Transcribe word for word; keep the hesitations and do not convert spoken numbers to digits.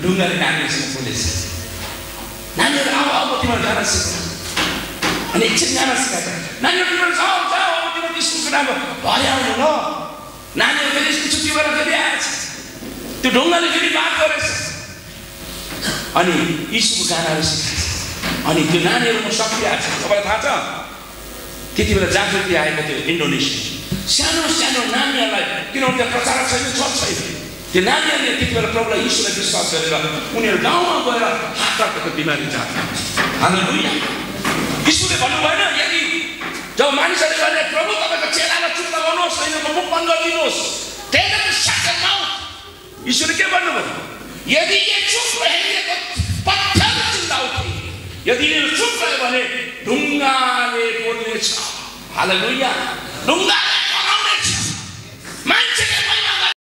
ढुङ्गाले नानीहरूसँग बोलेछ नानीहरू अब अब तिमीहरू गाना सिक अनि एकछिन गाना सिकाएको नानीहरू तिमीहरू जाऊ जाऊ अब तिमीहरू स्कुलको नाम भइहाल्नु ल नानीहरू फेरि स्कुल छुट्टी भएर फेरि आएछ त्यो ढुङ्गाले फेरि बात गरेछ अनि यीशुको गानाहरू सिकाएछ अनि त्यो नानीहरूमा शक्ति आएछ तपाईँलाई थाहा छ त्यति बेला जागृति आएको थियो इन्डोनेसिया सानो सानो नानीहरूलाई किनभने त्यहाँ प्रचारक छैन छ छैन त्यो नानीहरूले त्यति बेला प्रभुलाई यीशुलाई विश्वास गरेर उनीहरू गाउँमा गएर हात राखेको बिमारी जान्छ हालेलुया यीशुले भन्नु भएन यदि जब मानिसहरूले भने प्रभु तपाईँको चेलालाई चुप लगाउनुहोस् यिनीहरूको मुख बन्द गरिदिनुहोस् त्यही शासन माउथ यीशुले के भन्नुभयो यदि ये चुप रहेंगे तो पत्थर चिल्ला उठेंगे यदि यिनीहरू चुप रह्यो भने ढुङ्गाले बोल्नेछ हालेलुया ढुङ्गाले